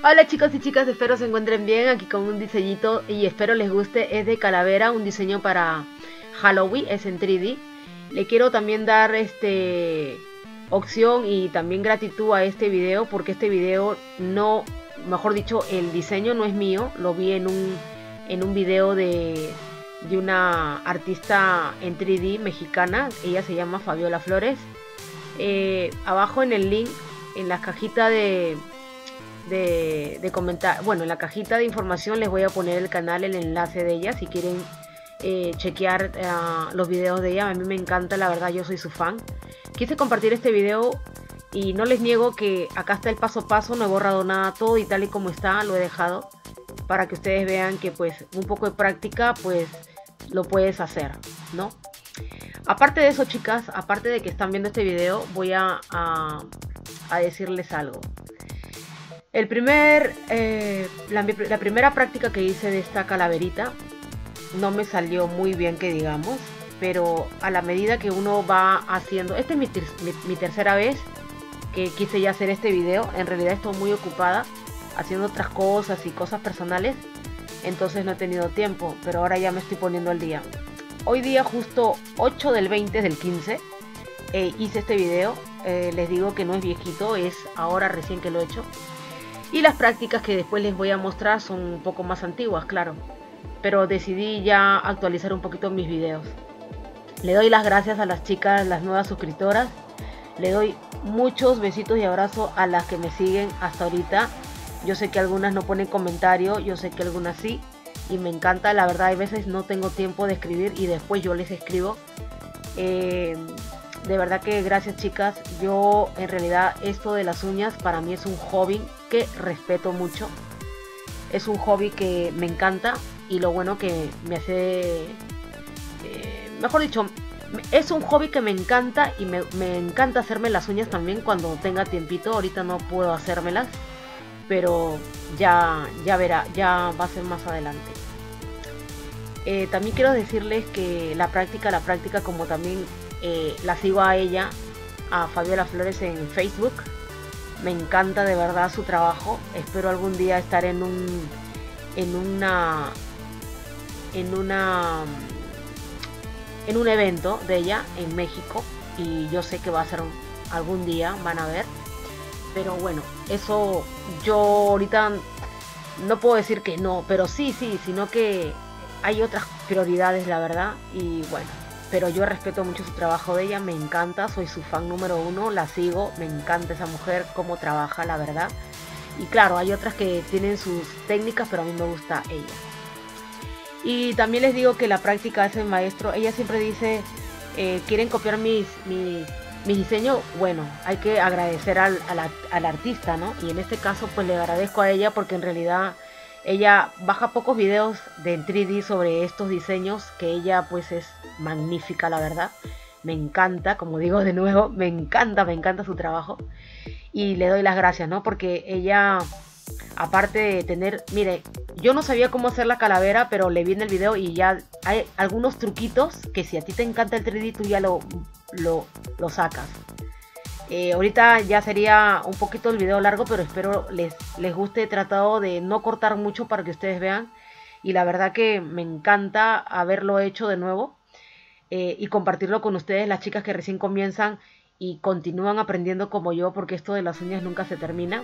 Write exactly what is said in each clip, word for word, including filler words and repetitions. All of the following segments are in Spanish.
Hola chicos y chicas, espero se encuentren bien aquí con un diseñito y espero les guste. Es de calavera, un diseño para Halloween, es en tres D. Le quiero también dar este opción y también gratitud a este video porque este video no, mejor dicho, el diseño no es mío, lo vi en un, en un video de, de una artista en tres D mexicana, ella se llama Fabiola Flores. Eh, abajo en el link, en la cajita de... de, de comentar, bueno, en la cajita de información les voy a poner el canal, el enlace de ella si quieren eh, chequear uh, los videos de ella. A mí me encanta, la verdad, yo soy su fan. Quise compartir este video y no les niego que acá está el paso a paso, no he borrado nada, todo y tal y como está lo he dejado para que ustedes vean que pues un poco de práctica pues lo puedes hacer, ¿no? Aparte de eso, chicas, aparte de que están viendo este video, voy a, a, a decirles algo. El primer, eh, la, la primera práctica que hice de esta calaverita no me salió muy bien, que digamos, pero a la medida que uno va haciendo, esta es mi, mi, mi tercera vez que quise ya hacer este video. En realidad estoy muy ocupada haciendo otras cosas y cosas personales, entonces no he tenido tiempo, pero ahora ya me estoy poniendo al día. Hoy día, justo ocho del veinte del quince, eh, hice este video. Eh, les digo que no es viejito, es ahora recién que lo he hecho. Y las prácticas que después les voy a mostrar son un poco más antiguas, claro. Pero decidí ya actualizar un poquito mis videos. Le doy las gracias a las chicas, las nuevas suscriptoras. Le doy muchos besitos y abrazos a las que me siguen hasta ahorita. Yo sé que algunas no ponen comentario, yo sé que algunas sí. Y me encanta, la verdad, hay veces no tengo tiempo de escribir y después yo les escribo. Eh, de verdad que gracias, chicas. Yo en realidad esto de las uñas para mí es un hobby que respeto mucho. Es un hobby que me encanta y lo bueno que me hace, eh, mejor dicho, es un hobby que me encanta y me, me encanta hacerme las uñas también cuando tenga tiempito. Ahorita no puedo hacérmelas, pero ya, ya verá, ya va a ser más adelante. Eh, también quiero decirles que la práctica, la práctica como también eh, la sigo a ella, a Fabiola Flores en Facebook. Me encanta de verdad su trabajo. Espero algún día estar en un, en una, en una, en un evento de ella en México y yo sé que va a ser un, algún día, van a ver. Pero bueno, eso yo ahorita no puedo decir que no, pero sí, sí, sino que hay otras prioridades, la verdad. Y bueno, pero yo respeto mucho su trabajo de ella, me encanta, soy su fan número uno, la sigo, me encanta esa mujer, cómo trabaja, la verdad. Y claro, hay otras que tienen sus técnicas, pero a mí me gusta ella. Y también les digo que la práctica es el maestro. Ella siempre dice, eh, quieren copiar mis... mis mi diseño. Bueno, hay que agradecer al, al, al artista, ¿no? Y en este caso pues le agradezco a ella porque en realidad ella baja pocos videos de tres D sobre estos diseños, que ella pues es magnífica, la verdad. Me encanta, como digo de nuevo, me encanta, me encanta su trabajo. Y le doy las gracias, ¿no? Porque ella, aparte de tener, mire, yo no sabía cómo hacer la calavera, pero le vi en el video y ya hay algunos truquitos que si a ti te encanta el tres D, tú ya lo... Lo, lo sacas. Eh, ahorita ya sería un poquito el video largo, pero espero les, les guste. He tratado de no cortar mucho para que ustedes vean. Y la verdad que me encanta haberlo hecho de nuevo eh, y compartirlo con ustedes, las chicas que recién comienzan y continúan aprendiendo como yo, porque esto de las uñas nunca se termina.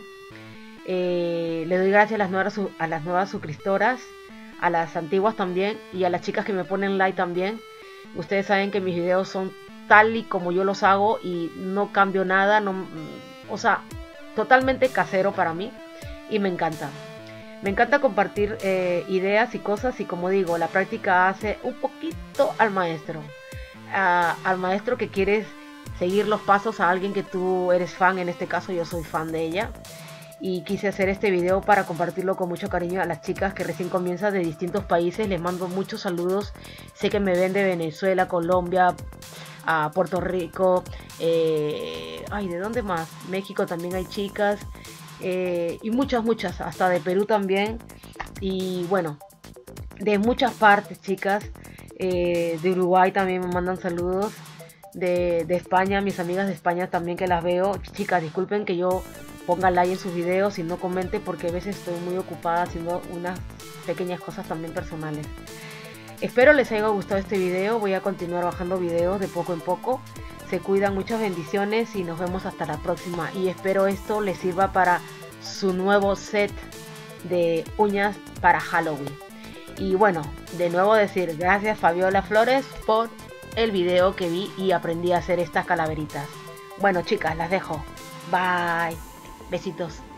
Eh, le doy gracias a las nuevas, a las nuevas suscriptoras, a las antiguas también y a las chicas que me ponen like también. Ustedes saben que mis videos son tal y como yo los hago y no cambio nada, no, o sea, totalmente casero para mí y me encanta. Me encanta compartir eh, ideas y cosas y como digo, la práctica hace un poquito al maestro, a, al maestro que quieres seguir los pasos a alguien que tú eres fan. En este caso yo soy fan de ella y quise hacer este video para compartirlo con mucho cariño a las chicas que recién comienzan de distintos países. Les mando muchos saludos, sé que me ven de Venezuela, Colombia, a Puerto Rico, eh, ay, ¿de dónde más? México también hay chicas, eh, y muchas, muchas, hasta de Perú también, y bueno, de muchas partes, chicas, eh, de Uruguay también me mandan saludos, de, de España, mis amigas de España también que las veo. Chicas, disculpen que yo ponga like en sus videos y no comente, porque a veces estoy muy ocupada haciendo unas pequeñas cosas también personales. Espero les haya gustado este video. Voy a continuar bajando videos de poco en poco. Se cuidan, muchas bendiciones y nos vemos hasta la próxima. Y espero esto les sirva para su nuevo set de uñas para Halloween. Y bueno, de nuevo decir gracias Fabiola Flores por el video que vi y aprendí a hacer estas calaveritas. Bueno chicas, las dejo. Bye. Besitos.